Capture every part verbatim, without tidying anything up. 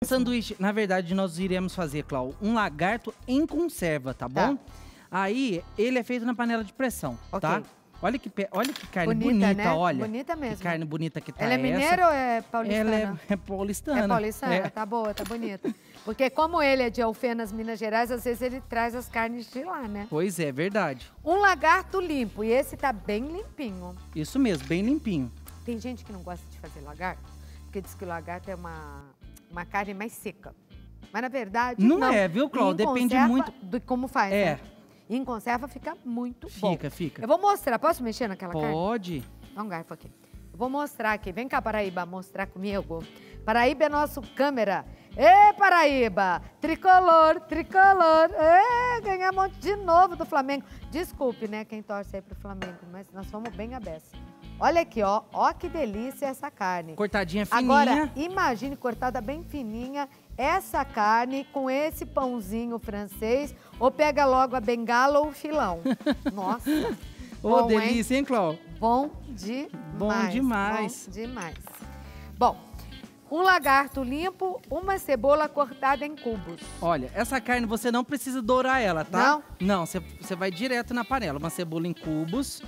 sanduíche, na verdade, nós iremos fazer, Clau, um lagarto em conserva, tá bom? Tá. Aí, ele é feito na panela de pressão, okay. tá? Olha que, olha que carne bonita, bonita né? olha. Bonita mesmo. Que carne bonita que tá ela. Ela é mineira ou é paulistana? Ela é, é paulistana. É paulistana, é. tá boa, tá bonita. Porque como ele é de Alfenas, Minas Gerais, às vezes ele traz as carnes de lá, né? Pois é, verdade. Um lagarto limpo, e esse tá bem limpinho. Isso mesmo, bem limpinho. Tem gente que não gosta de fazer lagarto, porque diz que o lagarto é uma, uma carne mais seca. Mas na verdade, não. Não é, viu, Cláudio? Depende muito... de como faz, É. né? Em conserva fica muito fica, bom. Fica, fica. Eu vou mostrar. Posso mexer naquela Pode. carne? Pode. Dá um garfo aqui. Eu vou mostrar aqui. Vem cá, Paraíba, mostrar comigo. Paraíba é nosso câmera. Ê, Paraíba! Tricolor, tricolor. Ê, ganhamos de novo do Flamengo. Desculpe, né, quem torce aí pro Flamengo, mas nós fomos bem a beça. Olha aqui, ó. Ó que delícia essa carne. Cortadinha fininha. Agora, imagine cortada bem fininha essa carne com esse pãozinho francês, ou pega logo a bengala ou o filão. Nossa. Ô, bom, delícia, hein, Cláudio? Bom demais. Bom demais. Bom demais. Bom, um lagarto limpo, uma cebola cortada em cubos. Olha, essa carne você não precisa dourar ela, tá? Não? Não, você, você vai direto na panela. Uma cebola em cubos.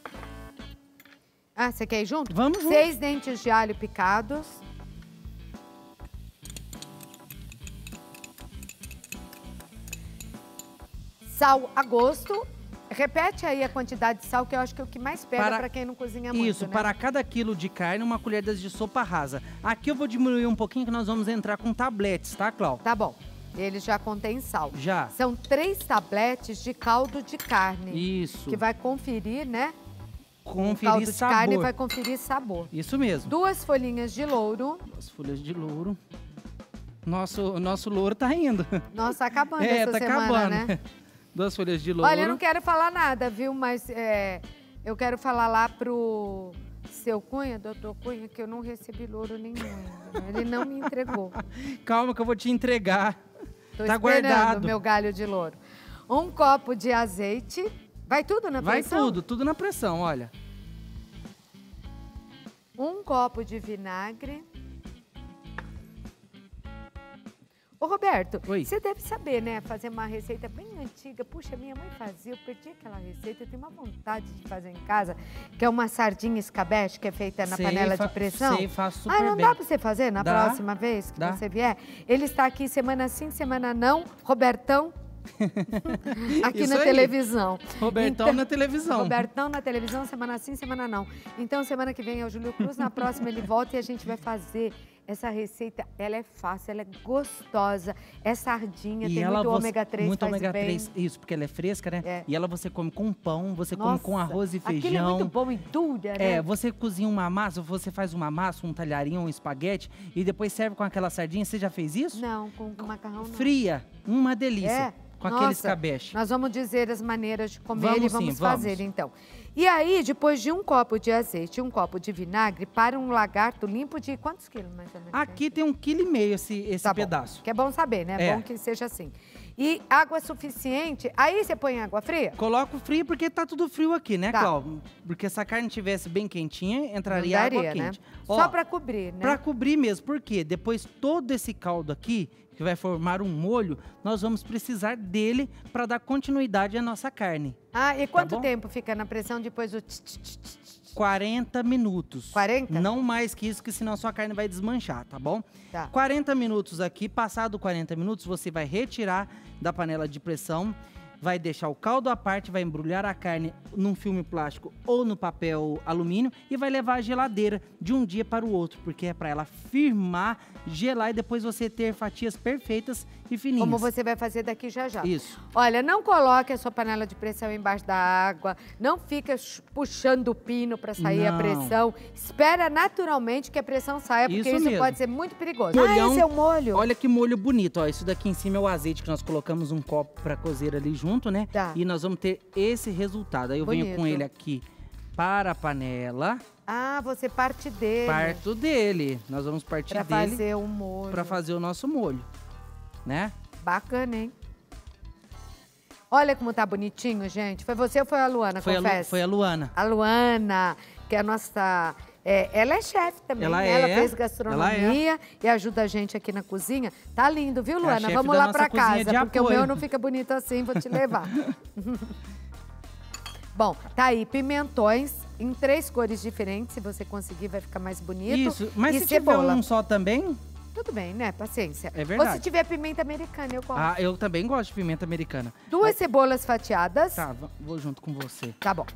Ah, você quer ir junto? Vamos junto. Seis dentes de alho picados. Sal a gosto. Repete aí a quantidade de sal, que eu acho que é o que mais pega para quem não cozinha muito, Isso, né? para cada quilo de carne, uma colher de sopa rasa. Aqui eu vou diminuir um pouquinho, que nós vamos entrar com tabletes, tá, Cláudio? Tá bom. Ele já contém sal. Já. São três tabletes de caldo de carne. Isso. Que vai conferir, né? Conferir o caldo de sabor. carne vai conferir sabor. Isso mesmo. Duas folhinhas de louro. Duas folhas de louro. Nosso, nosso louro tá indo. Nossa, acabando é, essa tá semana, acabando. né? Duas folhas de louro. Olha, eu não quero falar nada, viu? Mas é, eu quero falar lá pro seu Cunha, doutor Cunha, que eu não recebi louro nenhum ainda. Ele não me entregou. Calma que eu vou te entregar. Tô tá esperando guardado. meu galho de louro. Um copo de azeite. Vai tudo na Vai pressão? Vai tudo, tudo na pressão, olha. Um copo de vinagre. Ô, Roberto, Oi. Você deve saber, né? Fazer uma receita bem antiga. Puxa, minha mãe fazia, eu perdi aquela receita. Eu tenho uma vontade de fazer em casa, que é uma sardinha escabeche, que é feita na sei, panela de pressão. Sei, faço super Ah, não bem. dá pra você fazer na dá, próxima vez que dá. você vier? Ele está aqui semana sim, semana não. Robertão. Aqui Isso na aí. televisão. Robertão Então, na televisão. Robertão na televisão, semana sim, semana não. Então, semana que vem é o Júlio Cruz, na próxima ele volta e a gente vai fazer essa receita. Ela é fácil, ela é gostosa, é sardinha, E tem ela muito você, ômega três, muito faz ômega bem. três, isso, porque ela é fresca, né? É. E ela você come com pão, você come Nossa, com arroz e feijão. aquilo é muito bom e dura, né? É, você cozinha uma massa, você faz uma massa, um talharinho, um espaguete e depois serve com aquela sardinha. Você já fez isso? Não, com, com macarrão não. Fria, uma delícia. É? Com Nossa, aquele escabeche. Nós vamos dizer as maneiras de comer Vamos e vamos sim, fazer, vamos. então. E aí, depois de um copo de azeite e um copo de vinagre, para um lagarto limpo de quantos quilos, mais ou menos? Aqui tem um quilo e meio esse, esse Tá bom. pedaço. Que é bom saber, né? É É. bom que seja assim. E água suficiente. Aí você põe água fria? Coloco frio porque tá tudo frio aqui, né, Tá. Cláudio? Porque se a carne tivesse bem quentinha, entraria Não daria, água né? quente. Só para cobrir, né? Pra cobrir mesmo. Por quê? Depois todo esse caldo aqui, que vai formar um molho, nós vamos precisar dele para dar continuidade à nossa carne. Ah, e quanto bom? tempo fica na pressão depois do... tch, tch, tch, tch, tch? quarenta minutos. quarenta? Não mais que isso, que senão a sua carne vai desmanchar, tá bom? Tá. quarenta minutos aqui, passado quarenta minutos, você vai retirar da panela de pressão, vai deixar o caldo à parte, vai embrulhar a carne num filme plástico ou no papel alumínio e vai levar à geladeira de um dia para o outro, porque é para ela firmar, gelar e depois você ter fatias perfeitas e fininhas. Como você vai fazer daqui já já. Isso. Olha, não coloque a sua panela de pressão embaixo da água, não fica ch- puxando o pino para sair a Não. pressão. Espera naturalmente que a pressão saia, porque Isso isso, mesmo. pode ser muito perigoso. Molhão, ah, esse é o molho. Olha que molho bonito, ó. Isso daqui em cima é o azeite que nós colocamos um copo para cozer ali junto, né? Tá. E nós vamos ter esse resultado. Aí eu venho Bonito. com ele aqui para a panela, Ah, você parte dele. parto dele. Nós vamos partir Pra dele fazer o molho. para fazer o nosso molho, né? Bacana, hein? Olha como tá bonitinho, gente. Foi você ou foi a Luana, Foi a, Lu- confessa? foi a Luana. A Luana, que é a nossa É, ela é chefe também, ela né? é, Ela fez gastronomia ela e ajuda a gente aqui na cozinha. Tá lindo, viu, Luana? chefe Vamos da lá nossa pra cozinha casa, de porque o apoio. meu não fica bonito assim, vou te levar. Bom, tá aí, pimentões em três cores diferentes, se você conseguir vai ficar mais bonito. Isso, mas e se cebola. tiver um só também... Tudo bem, né? Paciência. É verdade. Ou se tiver pimenta americana, eu gosto. Ah, eu também gosto de pimenta americana. Duas Aí- cebolas fatiadas. Tá, v- vou junto com você. Tá bom.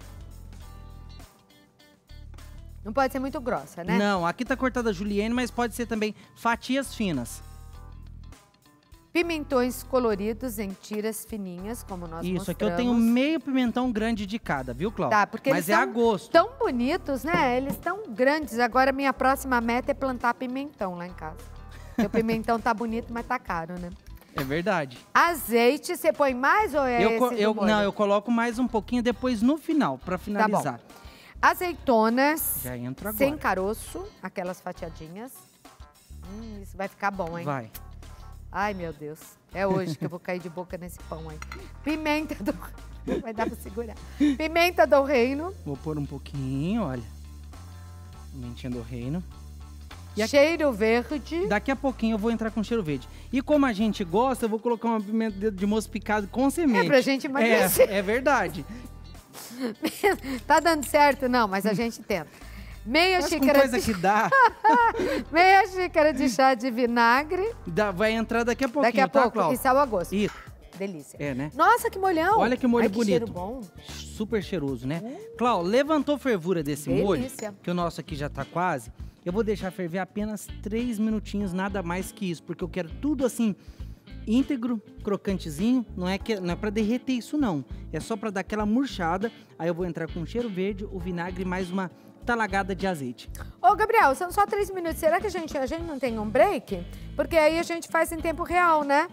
Não pode ser muito grossa, né? Não, aqui tá cortada julienne, mas pode ser também fatias finas. Pimentões coloridos em tiras fininhas, como nós Isso, mostramos. aqui eu tenho meio pimentão grande de cada, viu, Cláudia? Tá, porque mas eles é são a gosto. tão bonitos, né? Eles tão grandes. Agora, minha próxima meta é plantar pimentão lá em casa. Porque o pimentão tá bonito, mas tá caro, né? É verdade. Azeite, você põe mais ou é eu, esse co- do eu molho? Não, eu coloco mais um pouquinho depois no final, pra finalizar. Azeitonas Já entra agora. sem caroço, aquelas fatiadinhas. Hum, isso vai ficar bom, hein? Vai. Ai, meu Deus. É hoje que eu vou cair de boca nesse pão aí. Pimenta do... Vai dar pra segurar. Pimenta do reino. Vou pôr um pouquinho, olha. Pimentinha do reino. E aqui- Cheiro verde. Daqui a pouquinho eu vou entrar com cheiro verde. E como a gente gosta, eu vou colocar uma pimenta de- de moço picado com semente. É pra gente emagrecer. É, é verdade. Tá dando certo? Não, mas a gente tenta. Meia Mas com xícara coisa de... que dá, Meia xícara de chá de vinagre. dá- vai entrar daqui a pouquinho, Daqui a tá, pouco. Cláudia? E sal a gosto. Isso, Delícia. é, né? Nossa, que molhão. Olha que molho Ai, que bonito. cheiro bom. Super cheiroso, né? Clau, levantou fervura desse molho, Delícia. que o nosso aqui já tá quase. Eu vou deixar ferver apenas três minutinhos, nada mais que isso, porque eu quero tudo assim, íntegro, crocantezinho. Não é, que, não é pra derreter isso, não. É só pra dar aquela murchada. Aí eu vou entrar com cheiro verde, o vinagre e mais uma talagada de azeite. Ô, Gabriel, são só três minutos. Será que a gente, a gente não tem um break? Porque aí a gente faz em tempo real, né?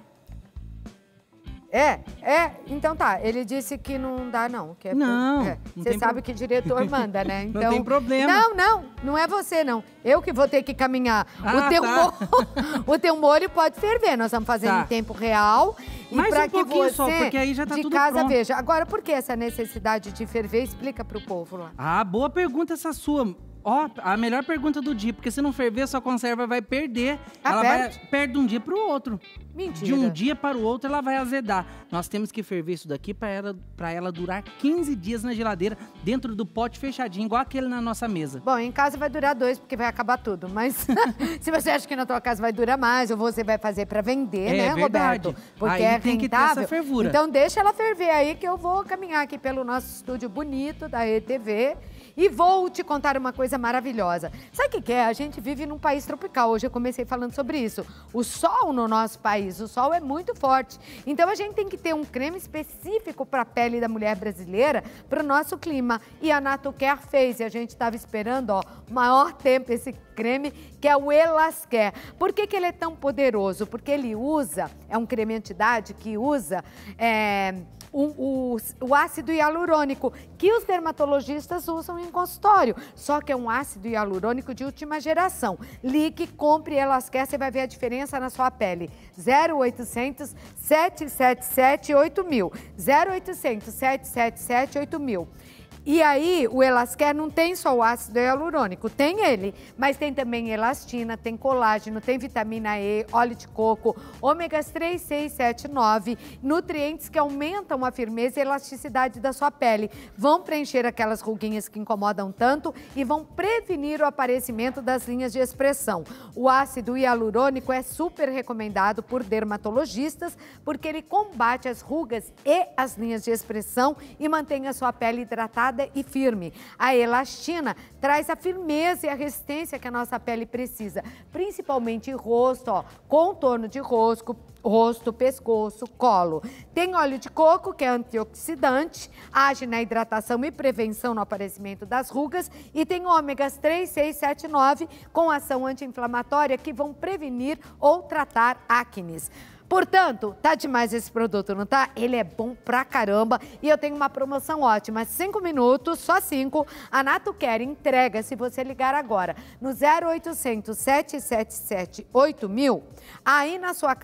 É, é. Então tá. Ele disse que não dá, não. Que é Não, é. não Você tem sabe pro- que diretor manda, né? Não Então, tem problema. Não, não. Não é você, não. Eu que vou ter que caminhar. Ah, o, teu tá. molho, o teu molho pode ferver. Nós estamos fazendo Tá. em tempo real. E Mais pra um que pouquinho você, só, porque aí já tá de tudo casa, pronto. veja. Agora, por que essa necessidade de ferver? Explica pro povo lá. Ah, boa pergunta essa sua. Ó, a melhor pergunta do dia, porque se não ferver, sua conserva vai perder. Ah, ela perde? vai perde de um dia para o outro. Mentira. De um dia para o outro, ela vai azedar. Nós temos que ferver isso daqui para ela, pra ela durar quinze dias na geladeira, dentro do pote fechadinho, igual aquele na nossa mesa. Bom, em casa vai durar dois, porque vai acabar tudo. Mas se você acha que na tua casa vai durar mais, ou você vai fazer para vender, É né, verdade. Roberto? Porque Aí é tem que ter rentável. essa fervura. Então deixa ela ferver aí, que eu vou caminhar aqui pelo nosso estúdio bonito da E T V. E vou te contar uma coisa maravilhosa. Sabe o que que é? A gente vive num país tropical. Hoje eu comecei falando sobre isso. O sol no nosso país, o sol é muito forte. Então a gente tem que ter um creme específico para a pele da mulher brasileira, para o nosso clima. E a Natucare fez. E a gente estava esperando, ó, o maior tempo esse creme, que é o Elasquer. Por que que ele é tão poderoso? Porque ele usa, é um creme anti-idade que usa... É, O, o, o ácido hialurônico, que os dermatologistas usam em consultório. Só que é um ácido hialurônico de última geração. Ligue, compre Elasquer, você vai ver a diferença na sua pele. zero oitocentos, sete sete sete, oito mil. zero oitocentos, sete sete sete, oito mil. E aí, o Elasquer não tem só o ácido hialurônico, tem ele, mas tem também elastina, tem colágeno, tem vitamina E, óleo de coco, ômegas três, seis, sete, nove, nutrientes que aumentam a firmeza e elasticidade da sua pele, vão preencher aquelas ruguinhas que incomodam tanto e vão prevenir o aparecimento das linhas de expressão. O ácido hialurônico é super recomendado por dermatologistas porque ele combate as rugas e as linhas de expressão e mantém a sua pele hidratada e firme. A elastina traz a firmeza e a resistência que a nossa pele precisa, principalmente rosto, ó, contorno de rosto, rosto, pescoço, colo. Tem óleo de coco, que é antioxidante, age na hidratação e prevenção no aparecimento das rugas, e tem ômegas três, seis, sete, nove, com ação anti-inflamatória, que vão prevenir ou tratar acnes. Portanto, tá demais esse produto, não tá? Ele é bom pra caramba e eu tenho uma promoção ótima. Cinco minutos, só cinco. A Natucare entrega, se você ligar agora, no zero oitocentos, sete sete sete, oito mil, aí na sua casa, em qualquer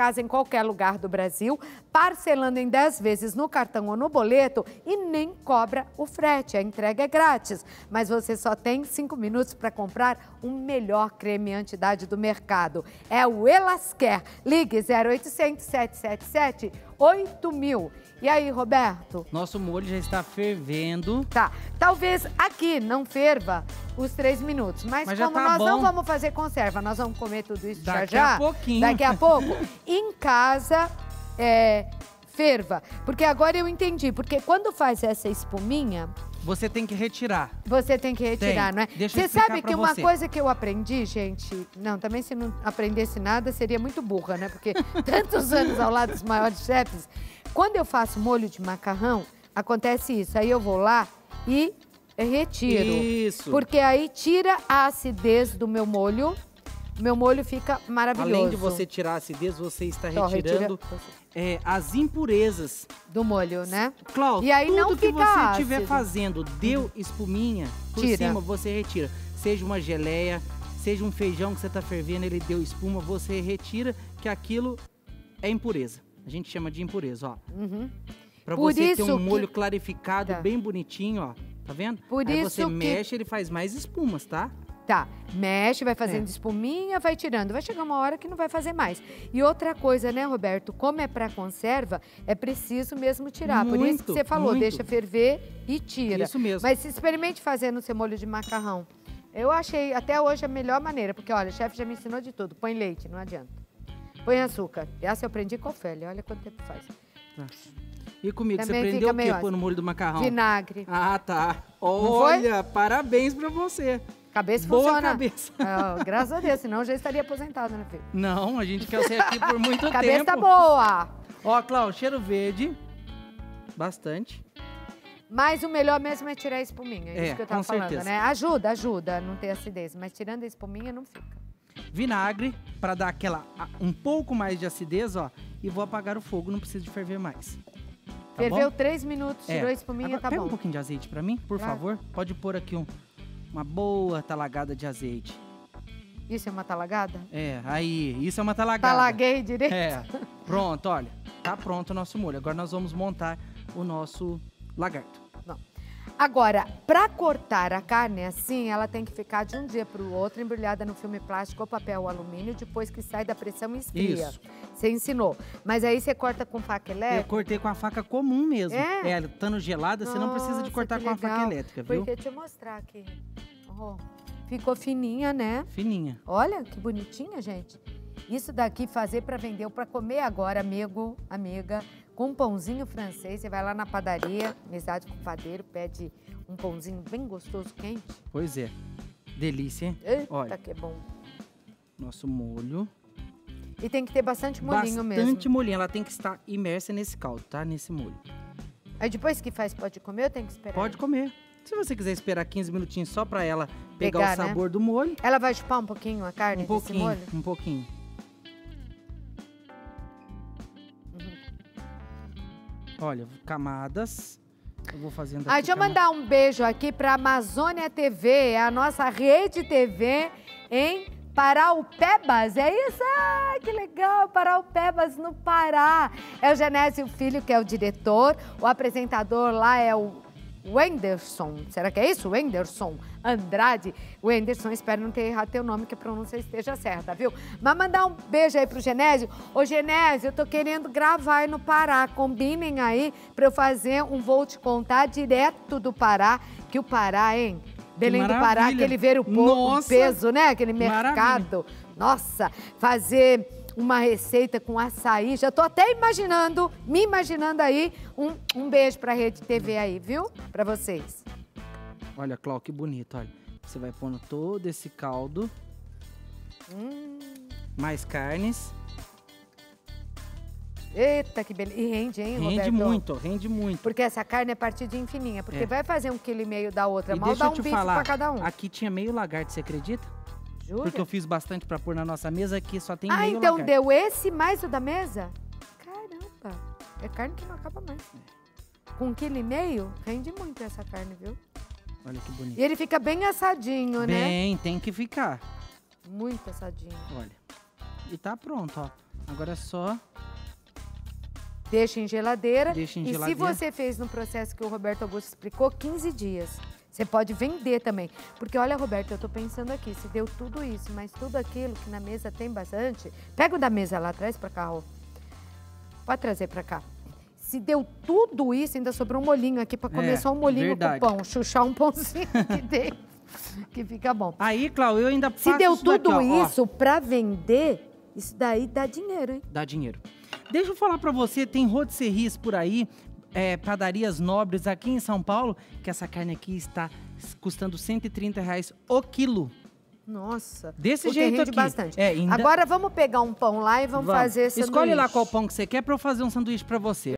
qualquer lugar do Brasil, parcelando em dez vezes no cartão ou no boleto e nem cobra o frete. A entrega é grátis, mas você só tem cinco minutos para comprar o melhor creme anti-idade do mercado. É o Elasquer. Ligue zero oitocentos, sete sete sete, oito mil. E aí, Roberto? Nosso molho já está fervendo. Tá. Talvez aqui não ferva os três minutos, mas, Mas como já tá nós bom. não vamos fazer conserva, nós vamos comer tudo isso Daqui já já. a pouquinho. Daqui a pouco. Em casa, é, ferva. Porque agora eu entendi, porque quando faz essa espuminha, Você tem que retirar. você tem que retirar, Tem. não é? Deixa eu Você explicar sabe pra que uma você. coisa que eu aprendi, gente... Não, também se não aprendesse nada, seria muito burra, né? Porque tantos anos ao lado dos maiores chefes. Quando eu faço molho de macarrão, acontece isso. Aí eu vou lá e retiro. Isso. Porque aí tira a acidez do meu molho. Meu molho fica maravilhoso. Além de você tirar a acidez, você está Então, retirando retira- é, as impurezas. Do molho, né? Cláudio, E aí tudo não que fica você ácido. estiver fazendo, deu espuminha, por Tira. cima você retira. Seja uma geleia, seja um feijão que você está fervendo, ele deu espuma, você retira, que aquilo é impureza. A gente chama de impureza, ó. Uhum. Pra Por você ter isso um que- molho clarificado, Tá. bem bonitinho, ó. Tá vendo? Por Aí isso você que- mexe, ele faz mais espumas, tá? Tá, mexe, vai fazendo É. espuminha, vai tirando. Vai chegar uma hora que não vai fazer mais. E outra coisa, né, Roberto? Como é pra conserva, é preciso mesmo tirar. Por isso que Muito, você falou, muito. deixa ferver e tira. Isso mesmo. Mas se experimente fazer no seu molho de macarrão. Eu achei até hoje a melhor maneira, porque olha, o chefe já me ensinou de tudo. Põe leite, não adianta. Põe açúcar. Essa eu aprendi com a Ofélia, olha quanto tempo faz. Tá. E comigo, Também você fica aprendeu o meio quê pôr no molho do macarrão? Vinagre. Ah, tá. foi? Olha, parabéns pra você. Cabeça Boa funciona. cabeça. Ah, graças a Deus, senão eu já estaria aposentado, né, filho? Não, a gente quer você aqui por muito Cabeça tempo. tá boa. Ó, Cláudio, cheiro verde. Bastante. Mas o melhor mesmo é tirar a espuminha, é É, isso que eu tava com falando, certeza. né? Ajuda, ajuda a não ter acidez, mas tirando a espuminha não fica. Vinagre, pra dar aquela a- um pouco mais de acidez, ó. E vou apagar o fogo, não precisa de ferver mais. Tá Ferveu bom? três minutos, É. tirou a espuminha, Agora, tá pega bom. um pouquinho de azeite pra mim, por Claro. favor. Pode pôr aqui um- uma boa talagada de azeite. Isso é uma talagada? É, aí, isso é uma talagada. Talaguei direito? É, pronto, olha. Tá pronto o nosso molho. Agora nós vamos montar o nosso lagarto. Não. Agora, pra cortar a carne assim, ela tem que ficar de um dia pro outro embrulhada no filme plástico ou papel alumínio, depois que sai da pressão e esfria. Isso. Você ensinou. Mas aí você corta com faca Eu elétrica? cortei com a faca comum mesmo. É? É, estando gelada, você não precisa de Nossa, cortar que com a faca legal. elétrica, viu? Porque deixa eu mostrar aqui. Oh, ficou fininha, né? Fininha. Olha que bonitinha, gente. Isso daqui fazer para vender ou para comer agora, amigo, amiga, com um pãozinho francês. Você vai lá na padaria, mesade com padeiro, pede um pãozinho bem gostoso, quente. Pois é. Delícia, hein? Eita, Olha. que bom. Nosso molho. E tem que ter bastante molinho Bastante mesmo. molhinho. Ela tem que estar imersa nesse caldo, tá? Nesse molho. Aí depois que faz, pode comer ou tem que esperar? Pode comer. Se você quiser esperar quinze minutinhos só pra ela pegar Pegar, o né? sabor do molho, Ela vai chupar um pouquinho a carne um desse pouquinho, molho? um pouquinho. Olha, camadas. Eu vou fazendo aqui. Ah, deixa eu cama- mandar um beijo aqui para Amazônia T V, é a nossa rede T V em Paraupebas. É isso? Ah, que legal! Paraupebas no Pará. É o Genésio Filho, que é o diretor. O apresentador lá é o Wenderson. Será que é isso? Wenderson Andrade. Wenderson, espero não ter errado teu nome, que a pronúncia esteja certa, viu? Mas mandar um beijo aí pro Genésio. Ô, Genésio, eu tô querendo gravar aí no Pará. Combinem aí pra eu fazer um Vou Te Contar direto do Pará. Que o Pará, hein? Belém do Pará, maravilha. aquele ver o po- Nossa, peso, né? Aquele maravilha. mercado. Nossa, fazer uma receita com açaí. Já tô até imaginando, me imaginando aí, um, um beijo pra Rede T V aí, viu? Pra vocês. Olha, Cláudio, que bonito, olha. Você vai pondo todo esse caldo, Hum, mais carnes. eita, que beleza. E rende, hein, Rende Roberto? muito, rende muito. Porque essa carne é partidinha fininha. Porque É. vai fazer um quilo e meio da outra. E Mal deixa dá eu um te bife falar, pra cada um. aqui tinha meio lagarto, você acredita? Jura? Porque eu fiz bastante pra pôr na nossa mesa, aqui só tem Ah, meio então lagarto. deu esse mais o da mesa? Caramba, é carne que não acaba mais. Com um quilo e meio, rende muito essa carne, viu? Olha que bonito. E ele fica bem assadinho, né? Bem, tem que ficar. Muito assadinho. Olha. E tá pronto, ó. Agora é só deixa em geladeira. Deixa em e geladeira. se você fez no processo que o Roberto Augusto explicou, quinze dias. Você pode vender também. Porque olha, Roberto, eu tô pensando aqui, se deu tudo isso, mas tudo aquilo que na mesa tem bastante... Pega o da mesa lá atrás pra cá, Rô. Pode trazer pra cá. Se deu tudo isso, ainda sobrou um molhinho aqui pra comer É, só um molhinho verdade. com pão. Chuchar um pãozinho que tem, que fica bom. Aí, Cláudio, eu ainda Se faço deu isso daqui, tudo ó, ó. isso pra vender, isso daí dá dinheiro, hein? Dá dinheiro. Deixa eu falar pra você, tem rotisseries por aí, é, padarias nobres aqui em São Paulo, que essa carne aqui está custando cento e trinta reais o quilo. Nossa. Desse porque jeito rende aqui. bastante. É, ainda- Agora vamos pegar um pão lá e vamos, Vamos. fazer sanduíche. Escolhe lá qual pão que você quer pra eu fazer um sanduíche pra você.